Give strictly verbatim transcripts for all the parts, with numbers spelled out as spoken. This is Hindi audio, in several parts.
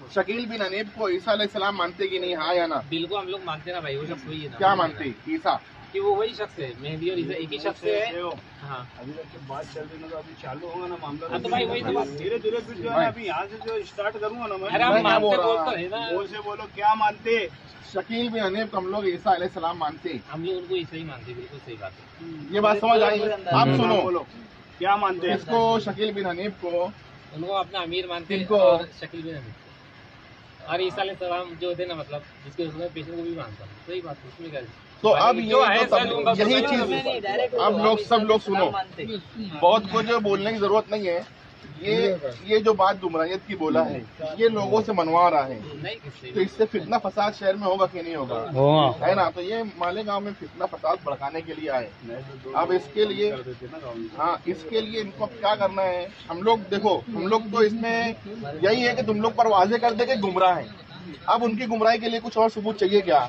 शकील बिन हनीफ को ईसा अलैहिस्सलाम मानते कि नहीं, हाँ या ना? बिल्कुल हम लोग मानते ना भाई, वो शख्स वही है ना। क्या मानते? ईसा कि वो वही शख्स है, मेहदी और ईसा एक ही शख्स है। हाँ अभी तक की बात चल रही ना, तो अभी चालू होगा ना मामला। हाँ तो भाई वही तो बात, धीरे धीरे फिर जो है ना, अभी यहाँ से जो स्टार्ट करूंगा ना मैं। अरे हम मानते बोल तो है ना। बोल से बोलो क्या मानते? शकील बिन हनीफ को हम लोग ईसा अलैहिस्सलाम मानते, हम लोग उनको ईसा ही मानते, बिल्कुल सही बात है। ये बात समझ आई? आप सुनो, बोलो क्या मानते हैं? इसको शकील बिन हनीफ को उनको अपना अमीर मानते हैं इनको और शकील बिन हनीफ और ईसा अलैहिस्सलाम जो थे ना, मतलब जिसके उसमें पेशेंट को भी मानता है। सही बात है, उसमें क्या है? तो अब ये तो तब यही चीज अब लोग सब लोग सुनो, बहुत कुछ बोलने की जरूरत नहीं है। ये ये जो बात गुमराहियत की बोला है, ये लोगों से मनवा रहा है, तो इससे फितना फसाद शहर में होगा कि नहीं होगा, है ना? तो ये मालेगांव में फितना फसाद भड़काने के लिए आए। अब इसके लिए हाँ, इसके लिए इनको अब क्या करना है? हम लोग देखो, हम लोग तो इसमें यही है कि तुम लोग पर वाजे कर दे के गुमराह है। अब उनकी गुमराही के लिए कुछ और सबूत चाहिए क्या?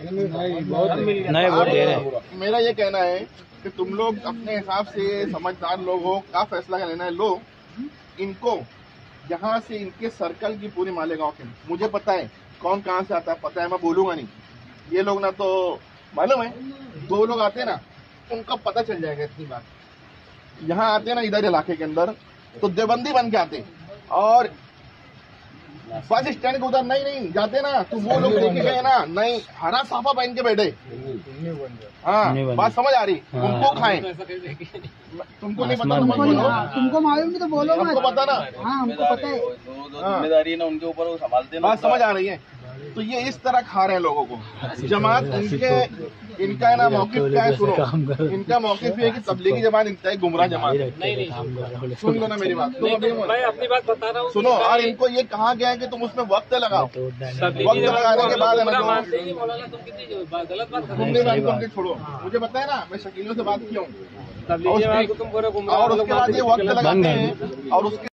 नहीं, वोट दे रहे। मेरा ये कहना है कि तुम लोग अपने हिसाब से समझदार लोग हो, क्या फैसला लेना है लो। इनको यहाँ से इनके सर्कल की पूरी मालेगांव के, मुझे पता है कौन कहाँ से आता है, पता है, मैं बोलूंगा नहीं। ये लोग ना तो मालूम है, दो लोग आते हैं ना, उनका पता चल जाएगा इतनी बात। यहाँ आते हैं ना इधर इलाके के अंदर, तो देवबंदी बन के आते, और बस स्टैंड के उधर नहीं नहीं जाते ना, तो वो लोग लेके गए ना, नहीं हरा साफा पहन के बैठे। हाँ, बात समझ आ रही? उनको खाएं, तुमको नहीं पता, तुम बोलो। तुमको मालूम नहीं तो बोलो, हमको पता ना। हाँ हमको पता है, जिम्मेदारी है ना उनके ऊपर, वो संभालते। बात समझ आ रही है? तो ये इस तरह खा रहे हैं लोगों को। जमात इनके इनका ना मौकिफ क्या है सुनो, इनका मौकिफ है कि तबलीगी जमात इंतहाई गुमराह जमात है। नहीं नहीं सुन लो ना मेरी बात, तो अभी मैं अपनी बात बता रहा हूँ। सुनो, और इनको ये कहा गया है कि तुम उसमें वक्त लगाओ, वक्त लगाने के बाद है ना, गलत बात तुम नहीं मानते उनके छोड़ो। मुझे पता है ना, मैं शकीलों से बात किया हूँ, तुम और उसके बाद ये वक्त लगाते हैं और उसके